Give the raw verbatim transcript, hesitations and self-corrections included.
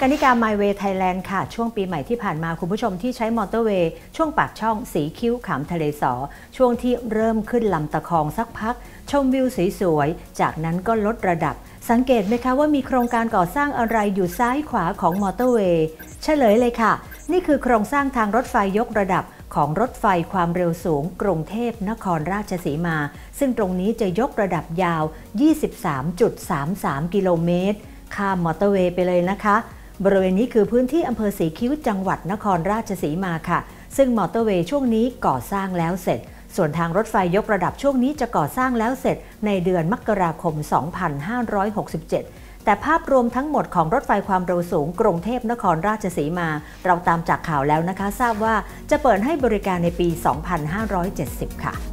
กนิกา My Way Thailand ค่ะช่วงปีใหม่ที่ผ่านมาคุณผู้ชมที่ใช้มอเตอร์เวย์ช่วงปากช่องสีคิ้วขามทะเลสอช่วงที่เริ่มขึ้นลำตะคองสักพักชมวิวสวยๆจากนั้นก็ลดระดับสังเกตไหมคะว่ามีโครงการก่อสร้างอะไรอยู่ซ้ายขวาของมอเตอร์เวย์เฉลยเลยค่ะนี่คือโครงสร้างทางรถไฟยกระดับของรถไฟความเร็วสูงกรุงเทพนครราชสีมาซึ่งตรงนี้จะยกระดับยาว ยี่สิบสามจุดสามสาม กิโลเมตรข้ามมอเตอร์เวย์ไปเลยนะคะบริเวณนี้คือพื้นที่อำเภอสีคิ้วจังหวัดนครราชสีมาค่ะซึ่งมอเตอร์เวย์ช่วงนี้ก่อสร้างแล้วเสร็จส่วนทางรถไฟยกระดับช่วงนี้จะก่อสร้างแล้วเสร็จในเดือนมกราคม สองพันห้าร้อยหกสิบเจ็ด แต่ภาพรวมทั้งหมดของรถไฟความเร็วสูงกรุงเทพนครราชสีมาเราตามจากข่าวแล้วนะคะทราบว่าจะเปิดให้บริการในปี สองพันห้าร้อยเจ็ดสิบ ค่ะ